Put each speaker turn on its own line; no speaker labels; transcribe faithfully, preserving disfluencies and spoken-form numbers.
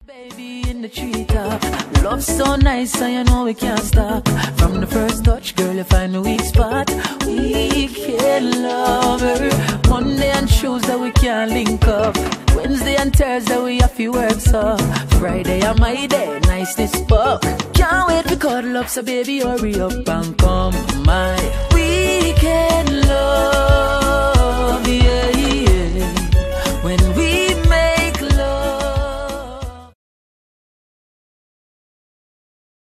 Baby in the treetop, love so nice and you know we can't stop. From the first touch, girl, you find the weak spot. We can love her. Monday and Tuesday we can't link up. Wednesday and Thursday we have to work so. Friday and my day, niceness pop. Can't wait to cuddle up, so baby hurry up and come my weekend love.